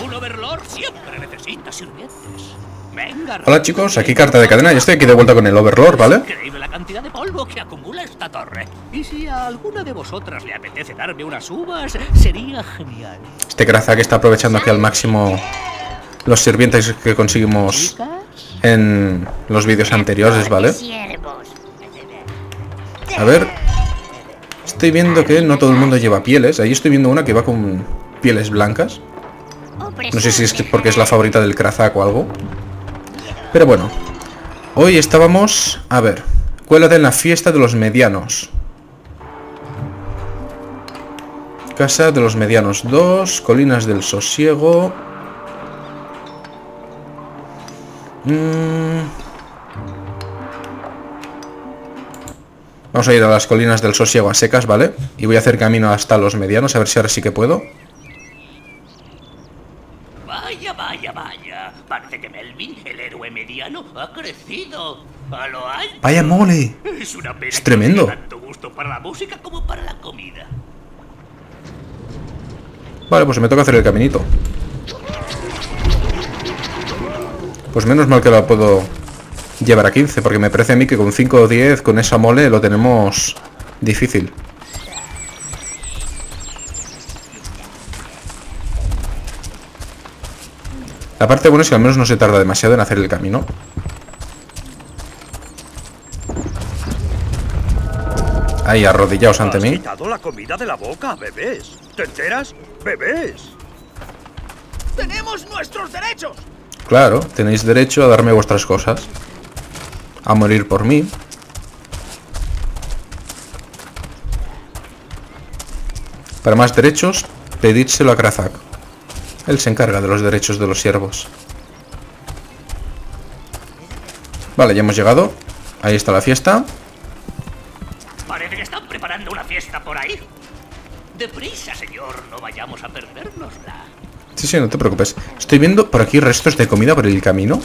Un overlord siempre necesita sirvientes. Venga, Hola chicos, aquí Carta de Cadena. Yo estoy aquí de vuelta con el Overlord, ¿vale? Increíble la cantidad de polvo que acumula esta torre. Y si a alguna de vosotras le apetece darme unas uvas, sería genial. Este Krazak está aprovechando aquí al máximo los sirvientes que conseguimos en los vídeos anteriores, ¿vale? A ver. Estoy viendo que no todo el mundo lleva pieles. Ahí estoy viendo una que va con pieles blancas. No sé si es porque es la favorita del Krazak o algo. Pero bueno. Hoy estábamos... A ver. Cuélate en la fiesta de los medianos. Casa de los medianos 2. Colinas del sosiego. Vamos a ir a las colinas del sosiego a secas, ¿vale? Y voy a hacer camino hasta los medianos, a ver si ahora sí que puedo. Vaya, vaya, vaya. Parece que Melvin, el héroe mediano, ha crecido. A lo alto. ¡Vaya mole! Es una pena Es tremendo. que no tenga tanto gusto para la música como para la comida. Vale, pues me toca hacer el caminito. Pues menos mal que lo puedo llevar a 15, porque me parece a mí que con 5 o 10, con esa mole, lo tenemos difícil. La parte buena es que al menos no se tarda demasiado en hacer el camino. Ahí, arrodillaos ante mí. Has quitado la comida de la boca, bebés. ¿Te enteras? ¡Bebés! ¡Tenemos nuestros derechos! Claro, tenéis derecho a darme vuestras cosas. A morir por mí. Para más derechos, pedídselo a Krazak. Él se encarga de los derechos de los siervos. Vale, ya hemos llegado. Ahí está la fiesta. Parece que están preparando una fiesta por ahí. Deprisa, señor, no vayamos a perdérnosla. Sí, sí, no te preocupes. Estoy viendo por aquí restos de comida por el camino.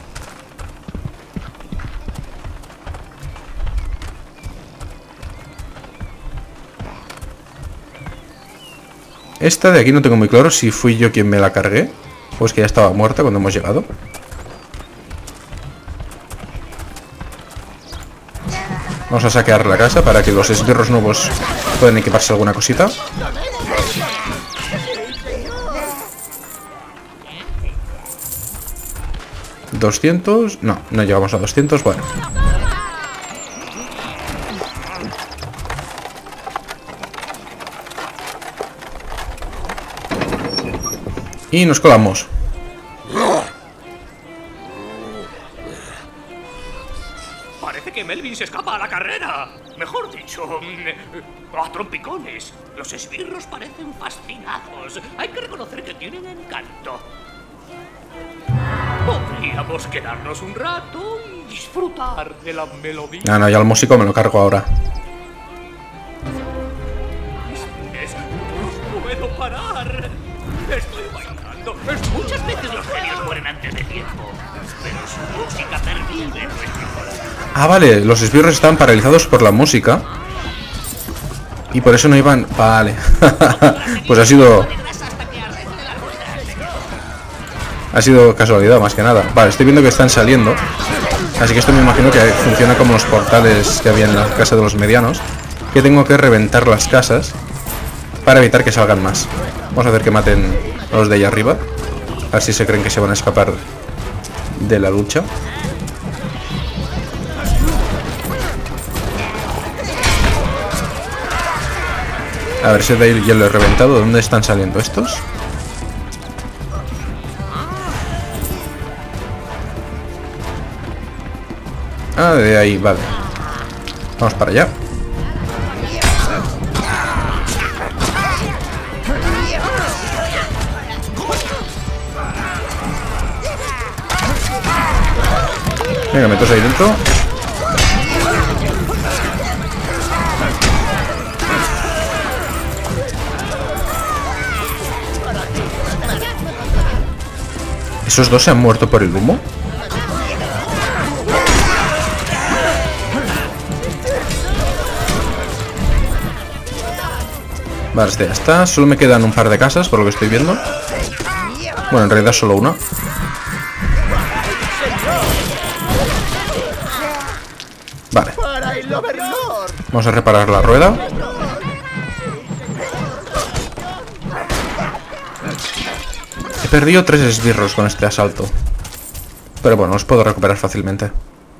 Esta de aquí no tengo muy claro si fui yo quien me la cargué o es que ya estaba muerta cuando hemos llegado. Vamos a saquear la casa para que los esbirros nuevos puedan equiparse alguna cosita. ¿200? No, no llegamos a 200, bueno. Y nos colamos. Parece que Melvin se escapa a la carrera. Mejor dicho, a trompicones. Los esbirros parecen fascinados. Hay que reconocer que tienen encanto. Podríamos quedarnos un rato y disfrutar de la melodía. No, no, ya el músico me lo cargo ahora. No puedo parar. Estoy bailando. Muchas veces los genios mueren antes de tiempo, pero su música pervive nuestro corazón. Ah, vale, los esbirros están paralizados por la música. Y por eso no iban... Vale. Pues ha sido casualidad, más que nada. Vale, estoy viendo que están saliendo. Así que esto me imagino que funciona como los portales que había en la casa de los medianos. Que tengo que reventar las casas para evitar que salgan más. Vamos a hacer que maten a los de allá arriba. A ver si se creen que se van a escapar de la lucha. A ver si de ahí ya lo he reventado. ¿Dónde están saliendo estos? Ah, de ahí, vale. Vamos para allá. Venga, metos ahí dentro. ¿Esos dos se han muerto por el humo? Vale, este ya está. Solo me quedan un par de casas, por lo que estoy viendo. Bueno, en realidad solo una. Vale. Vamos a reparar la rueda. He perdido 3 esbirros con este asalto. Pero bueno, los puedo recuperar fácilmente.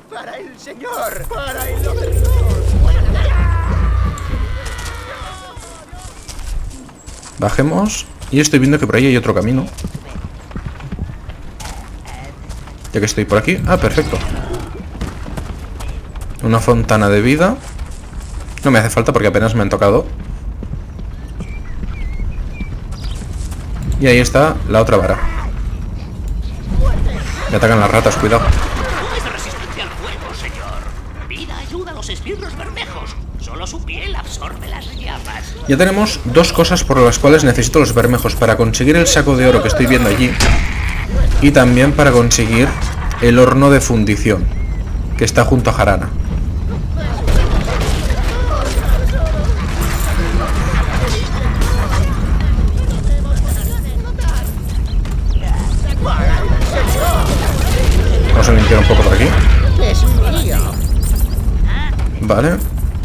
Bajemos. Y estoy viendo que por ahí hay otro camino. Ya que estoy por aquí. Ah, perfecto. Una fontana de vida. No me hace falta porque apenas me han tocado. Y ahí está la otra vara. Me atacan las ratas, cuidado. No es de resistencia al fuego, señor. Vida ayuda a los esbirros bermejos. Solo su piel absorbe las llamas. Ya tenemos 2 cosas por las cuales necesito los bermejos. Para conseguir el saco de oro que estoy viendo allí. Y también para conseguir el horno de fundición, que está junto a Jarana. Vamos a limpiar un poco por aquí. Vale.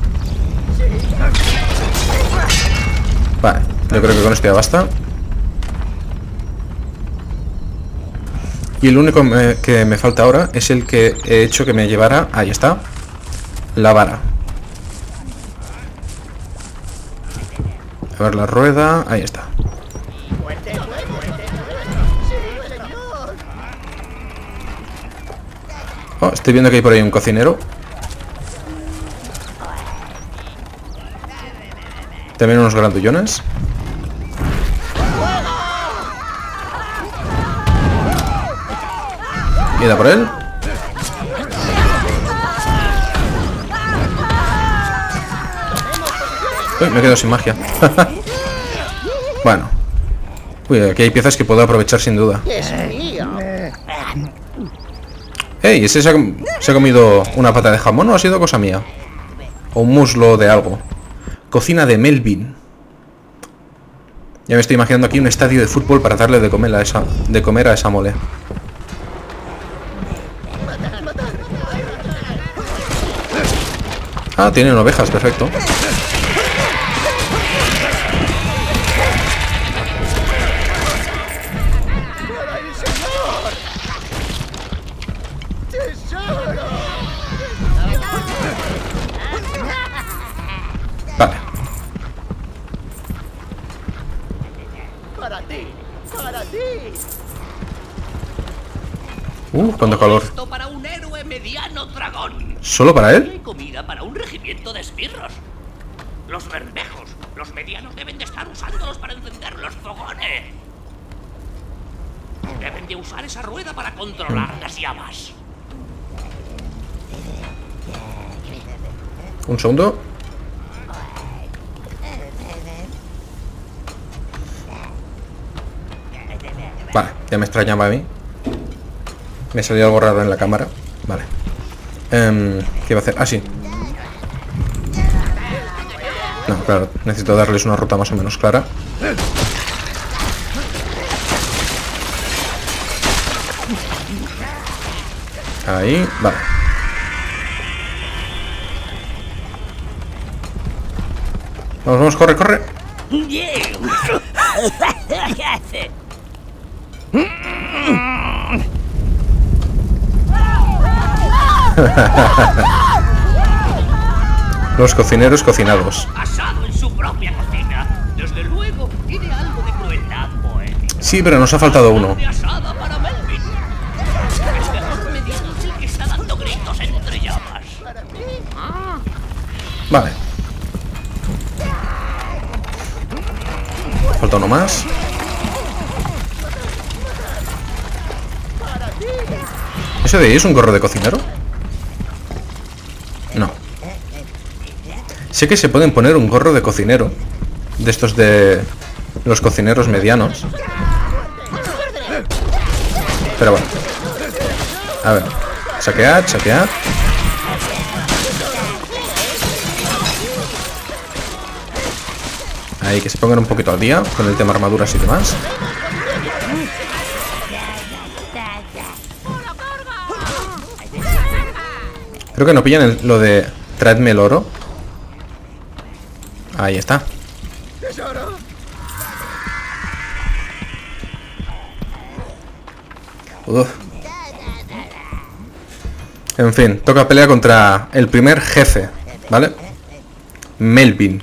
Vale, yo creo que con esto ya basta. Y el único que me falta ahora es el que he hecho que me llevara... Ahí está. La vara. A ver la rueda. Ahí está. Oh, estoy viendo que hay por ahí un cocinero. También unos grandullones. Y da por él. Uy, me quedo sin magia. Bueno. Uy, aquí hay piezas que puedo aprovechar sin duda. ¡Ey! ¿Ese se ha comido una pata de jamón o ha sido cosa mía? O un muslo de algo. Cocina de Melvin. Ya me estoy imaginando aquí un estadio de fútbol para darle de comer a esa mole. Ah, tienen ovejas, perfecto. Vale. Cuánto calor. Esto para un héroe mediano dragón. ¿Solo para él? Hay comida para un regimiento de esbirros. Los bermejos, los medianos deben de estar usándolos para encender los fogones. Deben de usar esa rueda para controlar las llamas. Un segundo. Vale, ya me extrañaba a mí. Me salió algo raro en la cámara. Vale. ¿Qué iba a hacer? Ah, sí. No, claro, necesito darles una ruta más o menos clara. Ahí, vale. Vamos, vamos, corre, corre. Los cocineros cocinados. Asado en su propia cocina. Desde luego, tiene algo de crueldad poética. Sí, pero nos ha faltado uno. De asada para Melvin. Este enorme dios es el que está dando gritos entre llamas. Vale. Falta uno más. ¿Eso de ahí es un gorro de cocinero? No. Sé que se pueden poner un gorro de cocinero. De estos de los cocineros medianos. Pero bueno. A ver. Saquead, saquead. Ahí, que se pongan un poquito al día con el tema armaduras y demás. Creo que no pillan lo de traedme el oro. Ahí está. Uf. En fin, toca pelear contra el primer jefe, ¿vale? Melvin.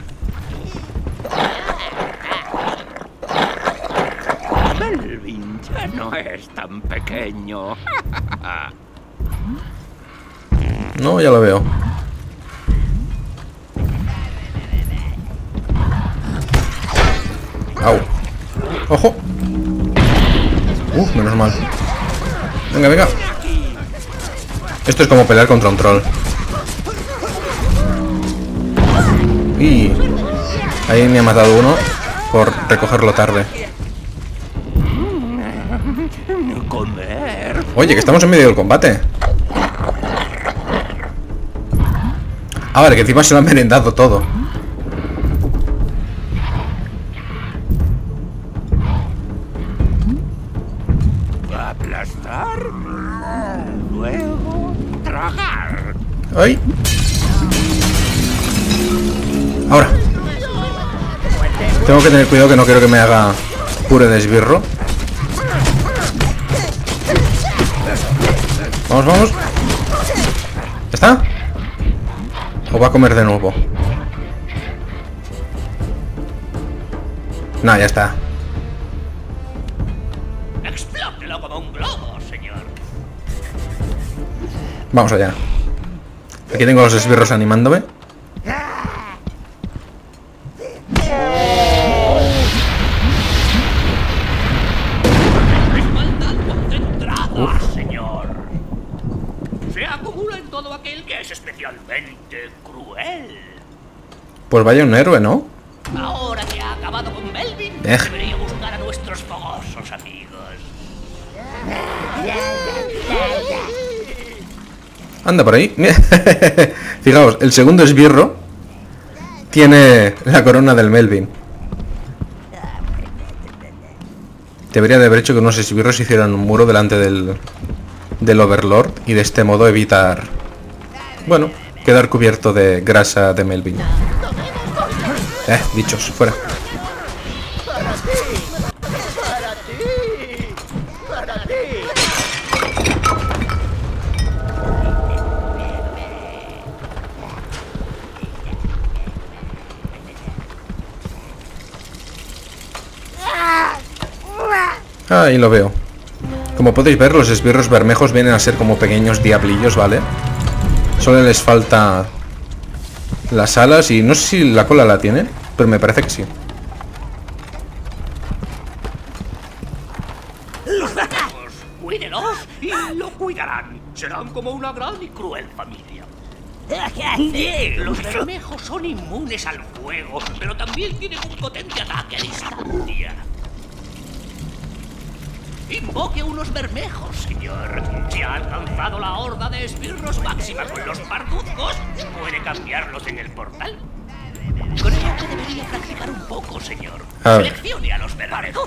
Melvin ya no es tan pequeño. No, ya lo veo. Au. ¡Ojo! Menos mal. Venga, venga. Esto es como pelear contra un troll. Y ahí me ha matado uno por recogerlo tarde. Oye, que estamos en medio del combate. Ah, vale, que encima se lo han merendado todo. Aplastar, luego tragar. ¡Ay! Ahora. Tengo que tener cuidado que no quiero que me haga puré de esbirro. Vamos, vamos. ¿Está? ¿O va a comer de nuevo? No, ya está. Explótelo como un globo, señor. Vamos allá. Aquí tengo los esbirros animándome. Es maldad concentrada, señor. Se acumula en todo aquel que es especialmente cruel. Pues vaya un héroe, ¿no? Ahora que ha acabado con Melvin, Ej. debería buscar a nuestros fogosos amigos. Anda por ahí. Fijaos, el segundo esbirro tiene la corona del Melvin. Debería de haber hecho que unos esbirros hicieran un muro delante del Overlord y de este modo evitar, bueno, quedar cubierto de grasa de Melvin. Bichos, fuera. Ahí lo veo. Como podéis ver, los esbirros bermejos vienen a ser como pequeños diablillos, ¿vale? Solo les falta las alas y no sé si la cola la tiene, pero me parece que sí. Cuídelos y lo cuidarán. Serán como una gran y cruel familia. Los bermejos son inmunes al fuego, pero también tienen un potente ataque a distancia. Invoque a unos bermejos, señor. Si ha alcanzado la horda de esbirros máxima con los parduzcos, puede cambiarlos en el portal. Creo que debería practicar un poco, señor. A ver. Seleccione a los bermejos.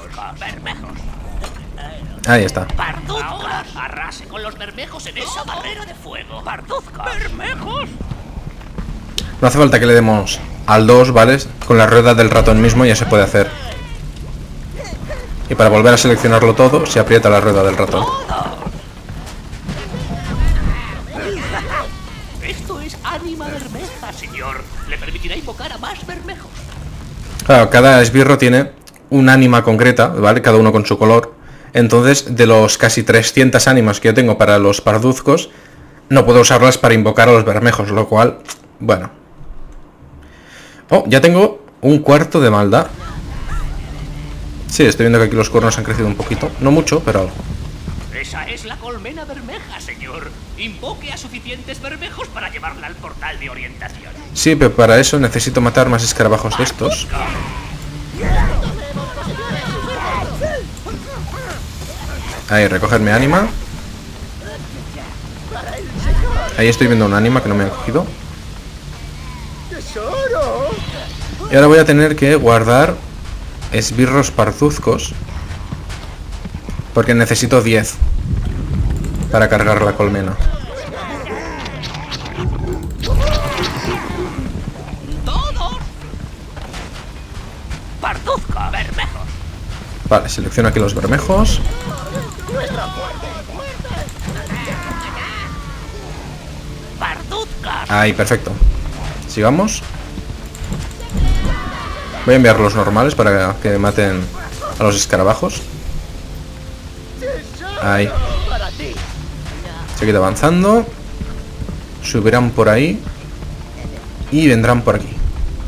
Ahí está. Ahora arrase con los bermejos en esa barrera de fuego. ¡Parduzcas! ¡Bermejos! No hace falta que le demos al 2, ¿vale? Con la rueda del ratón mismo ya se puede hacer. Y para volver a seleccionarlo todo, se aprieta la rueda del ratón. Esto es ánima bermeja, señor. Le permitirá invocar a más bermejos. Claro, cada esbirro tiene un ánima concreta, ¿vale? Cada uno con su color. Entonces, de los casi 300 ánimas que yo tengo para los parduzcos, no puedo usarlas para invocar a los bermejos, lo cual, bueno. Oh, ya tengo un cuarto de maldad. Sí, estoy viendo que aquí los cuernos han crecido un poquito. No mucho, pero algo. Esa es la colmena bermeja, señor. Invoque a suficientes bermejos para llevarla al portal de orientación. Sí, pero para eso necesito matar más escarabajos de estos. Ahí, recogerme ánima. Ahí estoy viendo un ánima que no me han cogido. Y ahora voy a tener que guardar esbirros parduzcos, porque necesito 10 para cargar la colmena. Vale, selecciono aquí los bermejos. Ahí, perfecto. Sigamos. Voy a enviar los normales para que maten a los escarabajos. Ahí. Seguid avanzando. Subirán por ahí. Y vendrán por aquí.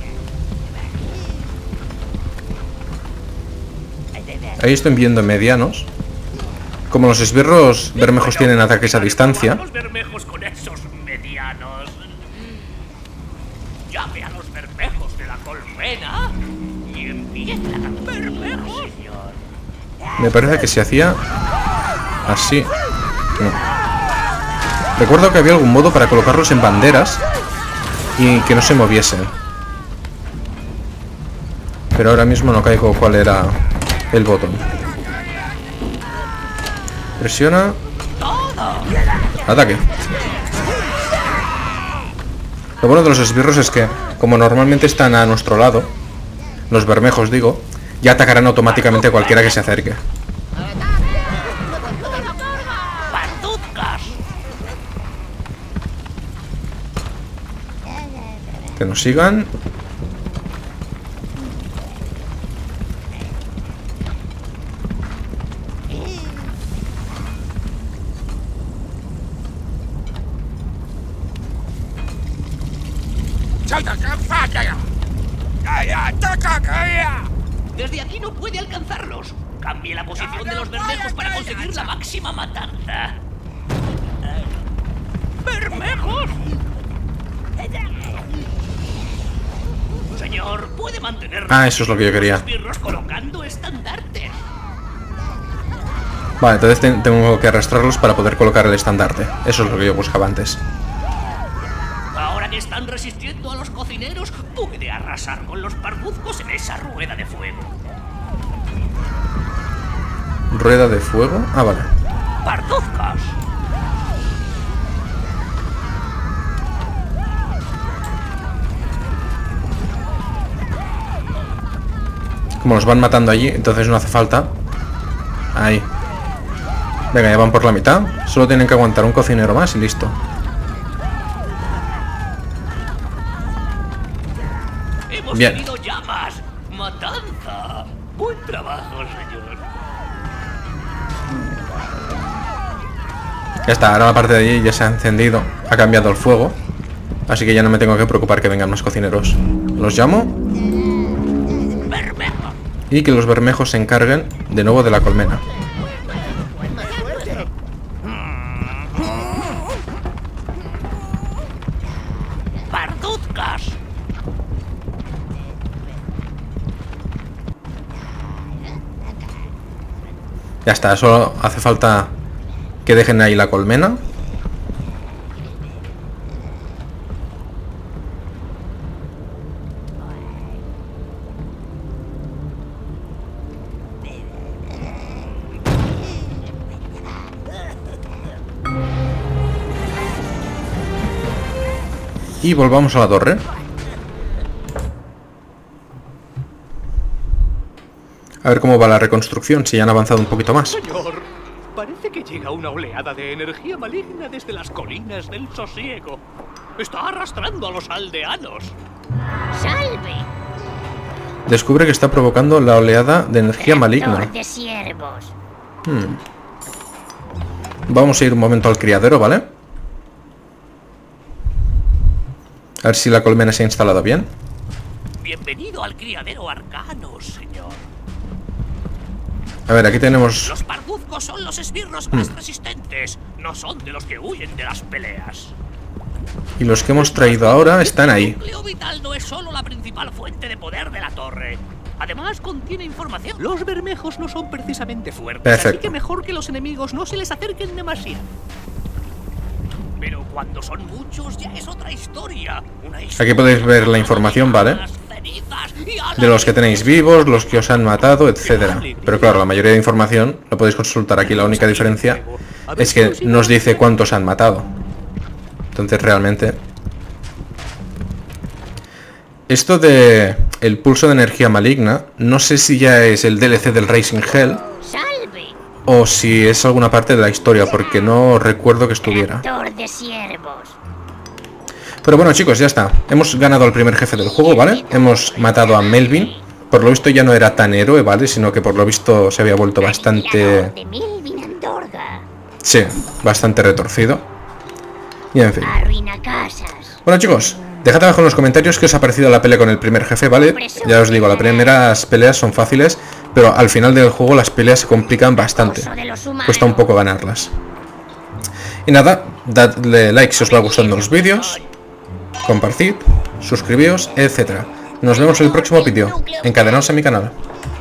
Ahí estoy viendo medianos. Como los esbirros bermejos tienen ataques a distancia. Los bermejos con esos medianos. Llame a los bermejos de la colmena y empieza a bermejos, señor. Me parece que se hacía así. No. Recuerdo que había algún modo para colocarlos en banderas y que no se moviesen. Pero ahora mismo no caigo cuál era el botón. Presiona. Ataque. Lo bueno de los esbirros es que, como normalmente están a nuestro lado, los bermejos digo, ya atacarán automáticamente a cualquiera que se acerque. Que nos sigan. Desde aquí no puede alcanzarlos. Cambie la posición de los bermejos para conseguir la máxima matanza. ¡Bermejos! Señor, puede mantener... Ah, eso es lo que yo quería. Colocando estandartes. Vale, entonces tengo que arrastrarlos para poder colocar el estandarte. Eso es lo que yo buscaba antes. Ahora que están resistiendo a los cocineros, puede arrasar con los parduzcos en esa rueda de fuego. ¿Rueda de fuego? Ah, vale. ¡Parduzcos! Como los van matando allí, entonces no hace falta. Ahí. Venga, ya van por la mitad. Solo tienen que aguantar un cocinero más y listo. Hemos Bien. tenido llamas. Matanza. Buen trabajo, señor. Ya está, ahora la parte de allí ya se ha encendido. Ha cambiado el fuego. Así que ya no me tengo que preocupar que vengan más cocineros. Los llamo. Bermejo. Y que los bermejos se encarguen de nuevo de la colmena. Parduzcas. Ya está, solo hace falta que dejen ahí la colmena. Y volvamos a la torre. A ver cómo va la reconstrucción, si ya han avanzado un poquito más. Señor, parece que llega una oleada de energía maligna desde las colinas del sosiego. Está arrastrando a los aldeanos. ¡Salve! Descubre que está provocando la oleada de energía maligna. Raptor de siervos. Vamos a ir un momento al criadero, ¿vale? A ver si la colmena se ha instalado bien. Bienvenido al criadero arcano, señor. A ver, aquí tenemos... Los parduzcos son los esbirros más resistentes. No son de los que huyen de las peleas. Y los que hemos traído ahora están ahí. El núcleo vital no es solo la principal fuente de poder de la torre. Además, contiene información. Los bermejos no son precisamente fuertes, Perfecto. así que mejor que los enemigos no se les acerquen demasiado. Pero cuando son muchos ya es otra historia. Una historia. Aquí podéis ver la información, ¿vale? De los que tenéis vivos, los que os han matado, etcétera. Pero claro, la mayoría de información lo podéis consultar aquí. La única diferencia es que nos dice cuántos han matado. Entonces realmente... Esto de el pulso de energía maligna. No sé si ya es el DLC del Rising Hell Salve. o si es alguna parte de la historia, porque no recuerdo que estuviera. Tractor de siervos. Pero bueno, chicos, ya está. Hemos ganado al primer jefe del juego, ¿vale? Hemos matado a Melvin. Por lo visto ya no era tan héroe, ¿vale? Sino que por lo visto se había vuelto bastante... De Melvin Andorga. Sí, bastante retorcido. Y en fin. Arruina casas. Bueno, chicos, dejad abajo en los comentarios qué os ha parecido la pelea con el primer jefe, ¿vale? Ya os digo, las primeras peleas son fáciles, pero al final del juego las peleas se complican bastante. Oso de los humanos. Cuesta un poco ganarlas. Y nada, dadle like si os va gustando los vídeos, compartid, suscribíos, etc. Nos vemos en el próximo vídeo. Encadenaos en mi canal.